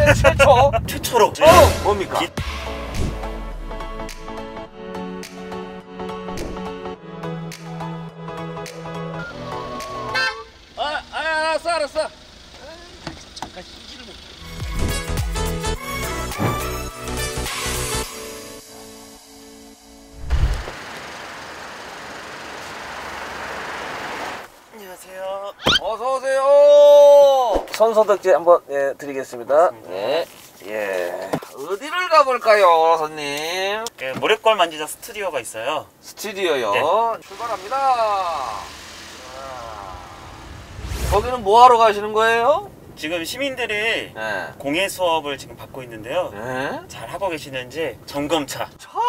최초로 뭡니까? 알았어. 잠깐 쉬지를 못. 안녕하세요. 어서 오세요. 손소독제 한번 드리겠습니다. 네. 예. 어디를 가볼까요, 손님? 네, 모래골 만지자 스튜디오가 있어요. 스튜디오요. 네. 출발합니다. 거기는 뭐 하러 가시는 거예요? 지금 시민들이 네. 공예 수업을 지금 받고 있는데요. 네? 잘 하고 계시는지 점검차.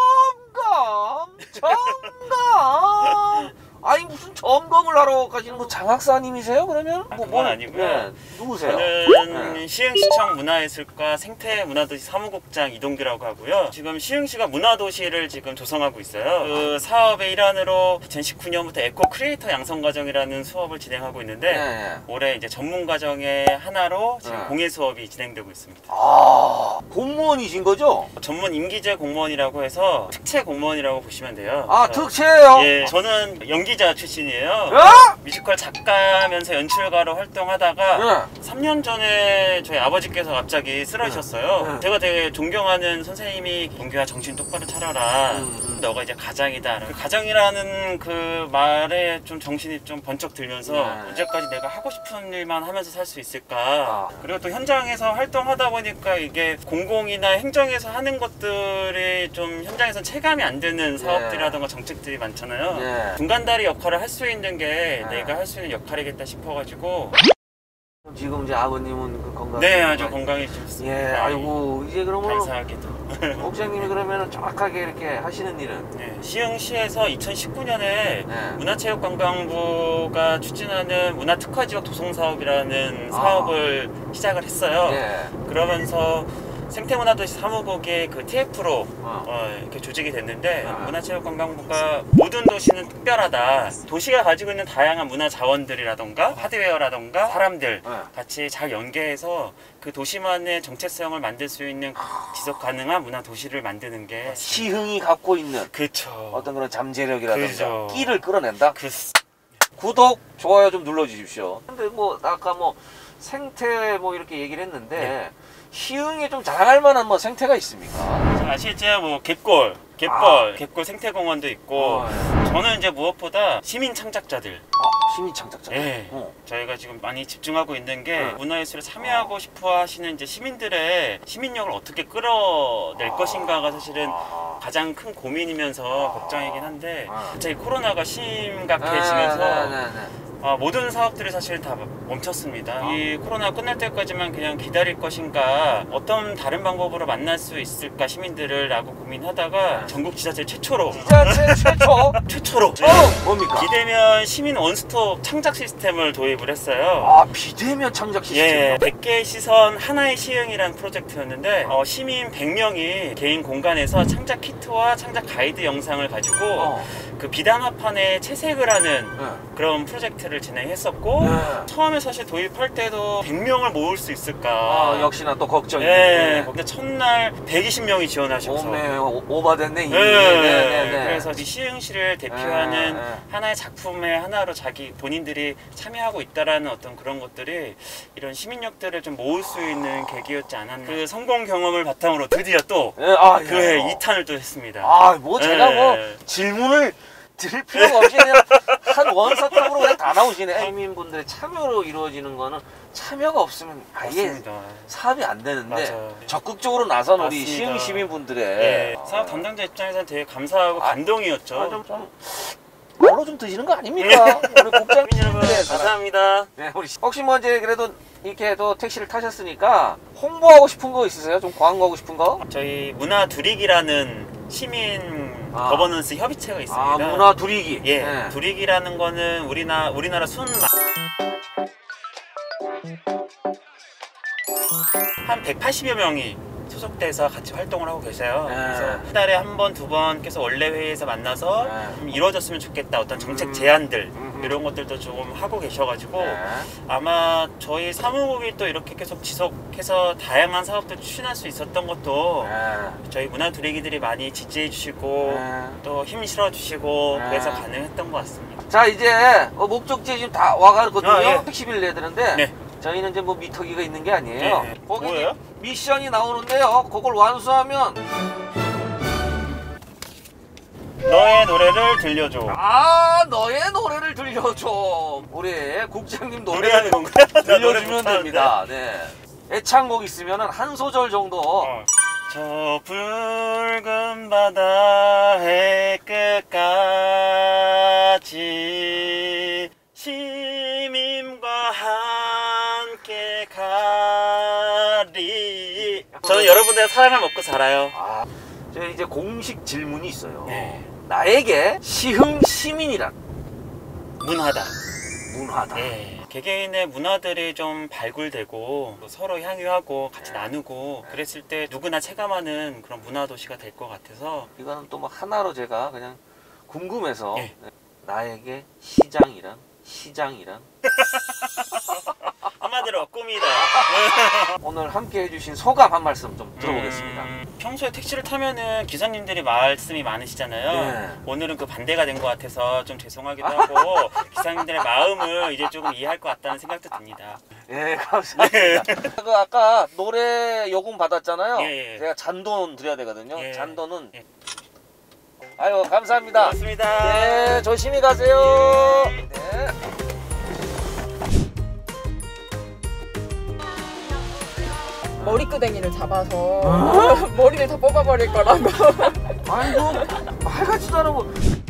점검. 아니 무슨 점검을 하러 가시는 거? 장학사님이세요 그러면? 그건 아니고요. 네. 누구세요? 저는 네. 시흥시청 문화예술과 생태문화도시 사무국장 이동규라고 하고요. 지금 시흥시가 문화도시를 지금 조성하고 있어요. 그 사업의 일환으로 2019년부터 에코 크리에이터 양성과정이라는 수업을 진행하고 있는데 네. 올해 이제 전문과정의 하나로 지금 네. 공예 수업이 진행되고 있습니다. 아, 공무원이신 거죠? 전문 임기제 공무원이라고 해서 특채 공무원이라고 보시면 돼요. 아, 그래서 특채예요? 예, 저는 연기자 출신이에요. 어? 뮤지컬 작가면서 연출가로 활동하다가 네. 3년 전에 저희 아버지께서 갑자기 쓰러지셨어요. 네. 제가 되게 존경하는 선생님이 동규야 정신 똑바로 차려라. 너가 이제 가장이다. 그 가장이라는 그 말에 좀 정신이 좀 번쩍 들면서 네. 이제까지 내가 하고 싶은 일만 하면서 살 수 있을까. 아. 그리고 또 현장에서 활동하다 보니까 이게 공공이나 행정에서 하는 것들이 좀 현장에서 체감이 안 되는 사업들이라던가 정책들이 많잖아요. 네. 중간다리 역할을 할 수 있는 게 네. 내가 할 수 있는 역할이겠다 싶어가지고. 지금 이제 아버님은 그 건강. 네, 아주 건강해지셨습니다. 예, 아이고 이제 그러면 감사하게도. 목사님이 그러면 정확하게 이렇게 하시는 일은? 네, 시흥시에서 2019년에 네. 문화체육관광부가 추진하는 문화특화지역 도성사업이라는 사업을 시작을 했어요. 예. 그러면서 생태문화도시 사무국의 그 TF로 이렇게 조직이 됐는데 문화체육관광부가 모든 도시는 특별하다. 도시가 가지고 있는 다양한 문화 자원들이라던가 하드웨어라던가 사람들 같이 잘 연계해서 그 도시만의 정체성을 만들 수 있는 지속 가능한 문화 도시를 만드는 게 시흥이 갖고 있는 그쵸. 어떤 그런 잠재력이라든가 그죠. 끼를 끌어낸다? 그 구독, 좋아요 좀 눌러주십시오. 근데 뭐 아까 뭐 생태 뭐 이렇게 얘기를 했는데 네. 시흥에 좀 자랑할 만한 뭐 생태가 있습니까? 아시겠지만 뭐 갯벌 생태공원도 있고 저는 이제 무엇보다 시민 창작자들 시민 창작자. 예. 저희가 지금 많이 집중하고 있는 게 문화예술에 참여하고 싶어 하시는 이제 시민들의 시민력을 어떻게 끌어낼 것인가가 사실은 가장 큰 고민이면서 걱정이긴 한데 갑자기 코로나가 심각해지면서 모든 사업들이 사실 다 멈췄습니다. 이 코로나 끝날 때까지만 그냥 기다릴 것인가 어떤 다른 방법으로 만날 수 있을까 시민들을 라고 고민하다가 전국 지자체 최초로 최초로 뭡니까? 비대면 시민 원스톱 창작 시스템을 도입을 했어요. 아, 비대면 창작 시스템. 예, 100개의 시선 하나의 시흥이라는 프로젝트였는데 시민 100명이 개인 공간에서 창작 키트와 창작 가이드 영상을 가지고 그 비단화판에 채색을 하는 그런 프로젝트를 진행했었고 처음에 사실 도입할 때도 100명을 모을 수 있을까 역시나 또 걱정이. 예, 근데 첫날 120명이 지원하셔서 오바됐네. 그래서 이 시흥시를 대표하는 하나의 작품의 하나로 본인들이 참여하고 있다라는 어떤 그런 것들이 이런 시민력들을 좀 모을 수 있는 계기였지 않았나. 그 성공 경험을 바탕으로 드디어 또 그해 2탄을 또 했습니다. 제가 뭐 질문을 드릴 필요가 없이 그냥 한 원서탑으로 그냥 다 나오시네. 시민분들의 참여로 이루어지는 거는 참여가 없으면 아예 맞습니다. 사업이 안 되는데 맞아요. 적극적으로 나선 우리 맞습니다. 시흥 시민분들의 예, 사업 담당자 입장에서는 되게 감사하고 감동이었죠. 뭘로 좀 드시는 거 아닙니까? 우리 국장 여러분 감사합니다. 네, 우리 혹시 뭐 이제 그래도 이렇게 또 택시를 타셨으니까 홍보하고 싶은 거 있으세요? 좀 광고하고 싶은 거? 저희 문화 두리기라는 시민 거버넌스 협의체가 있습니다. 문화 두리기. 예, 두리기라는 거는 우리나라 한 180여 명이 소속돼서 같이 활동을 하고 계세요. 그래서 한 달에 한 번, 두 번 계속 원래 회의에서 만나서 좀 이루어졌으면 좋겠다. 어떤 정책 제안들 이런 것들도 조금 하고 계셔가지고 네. 아마 저희 사무국이 또 이렇게 계속 지속해서 다양한 사업들 추진할 수 있었던 것도 네. 저희 문화 두레기들이 많이 지지해 주시고 네. 또 힘 실어 주시고 네. 그래서 가능했던 것 같습니다. 자, 이제 목적지에 지금 다 와가거든요. 아, 예. 택시비를 내야 되는데 네. 저희는 이제 뭐 미터기가 있는 게 아니에요. 네. 거기 뭐예요? 미션이 나오는데요. 그걸 완수하면 너의 노래를 들려줘. 너의 노래를 들려줘. 우리 국장님 노래하는 노래를 건가요? 나 노래 들려주면 못하는데. 됩니다. 네. 애창곡 있으면은 한 소절 정도. 저 붉은 바다의 끝까지 시민과 함께 가리. 저는 여러분들의 사랑을 먹고 살아요. 저 이제 공식 질문이 있어요. 네. 나에게 시흥 시민이란 문화다. 문화다. 네. 개개인의 문화들이 좀 발굴되고 서로 향유하고 같이 나누고 그랬을 때 누구나 체감하는 그런 문화 도시가 될 것 같아서 이거는 또 뭐 하나로 제가 그냥 궁금해서 네. 나에게 시장이란 한마디로 꿈이다. 오늘 함께 해주신 소감 한 말씀 좀 들어보겠습니다. 평소에 택시를 타면은 기사님들이 말씀이 많으시잖아요. 네. 오늘은 그 반대가 된 것 같아서 좀 죄송하기도 하고 기사님들의 마음을 이제 조금 이해할 것 같다는 생각도 듭니다. 예, 감사합니다. 그 아까 노래 요금 받았잖아요. 예, 예. 제가 잔돈 드려야 되거든요. 예. 잔돈은 예. 아유, 감사합니다. 고맙습니다. 네, 조심히 가세요. 네. 머리끄댕이를 잡아서 머리를 다 뽑아버릴 거라고. 아이고, 말 같지도 않고